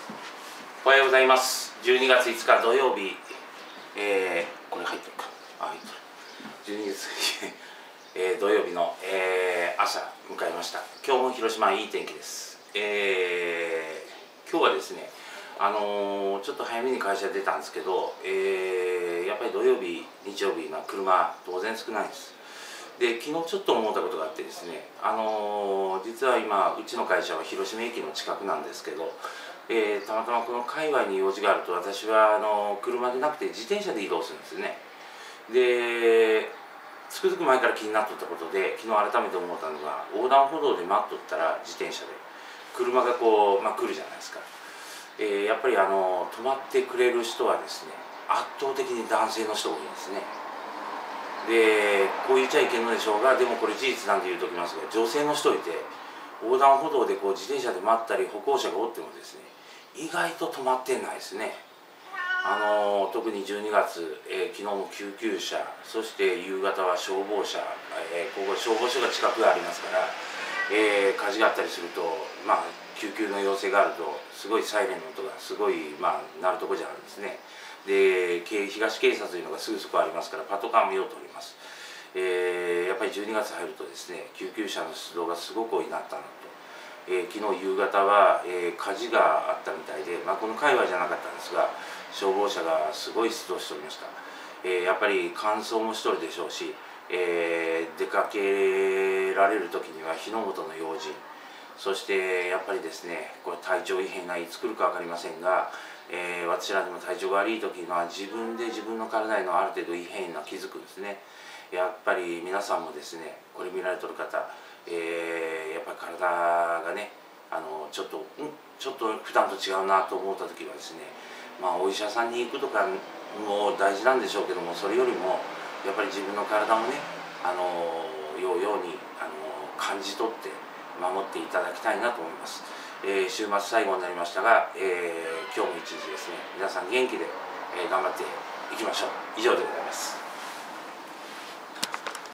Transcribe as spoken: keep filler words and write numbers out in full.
おはようございます。じゅうにがついつか土曜日、えー、これ入ってるか、あ、入ってる。じゅうにがつ、えー、土曜日の、えー、朝迎えました。今日も広島いい天気です。えー、今日はですね、あのー、ちょっと早めに会社出たんですけど、えー、やっぱり土曜日、日曜日の車、当然少ないです。で、昨日ちょっと思ったことがあってですね、あのー、実は今、うちの会社は広島駅の近くなんですけど、えー、たまたまこの界隈に用事があると、私はあの車でなくて自転車で移動するんですよね。で、つくづく前から気になっとったことで、昨日改めて思ったのが、横断歩道で待っとったら自転車で車がこう、まあ、来るじゃないですか。えー、やっぱりあの止まってくれる人はですね、圧倒的に男性の人が多いんですね。で、こう言っちゃいけんのでしょうが、でもこれ事実なんで言うときますが、女性の人いて、横断歩道でこう自転車で待ったり歩行者がおってもですね、意外と止まってないですね。あの特にじゅうにがつ、えー、昨日も救急車、そして夕方は消防車、えー、ここ消防署が近くがありますから、えー、火事があったりすると、まあ、救急の要請があるとすごいサイレンの音がすごい、まあ、鳴るとこじゃあるんですね。で、東警察というのがすぐそこありますから、パトカーも用とおります。えー、やっぱりじゅうにがつ入るとですね、救急車の出動がすごく多いなったのと、えー、昨日夕方は、えー、火事があったみたいで、まあ、この界隈じゃなかったんですが、消防車がすごい出動しておりました。えー、やっぱり乾燥もしとるでしょうし、えー、出かけられる時には火の元の用心、そしてやっぱりですね、これ体調異変がいつ来るか分かりませんが、えー、私らでも体調が悪い時には自分で自分の体へのある程度異変が気づくんですね。やっぱり皆さんもですね、これ見られてる方、えー、やっぱり体がね、あのちょっとんちょっと普段と違うなと思った時はですね、まあお医者さんに行くとかも大事なんでしょうけども、それよりもやっぱり自分の体をね、あのようようにあの感じ取って守っていただきたいなと思います。えー、週末最後になりましたが、えー、今日も一日ですね、皆さん元気で、えー、頑張っていきましょう。以上でございます。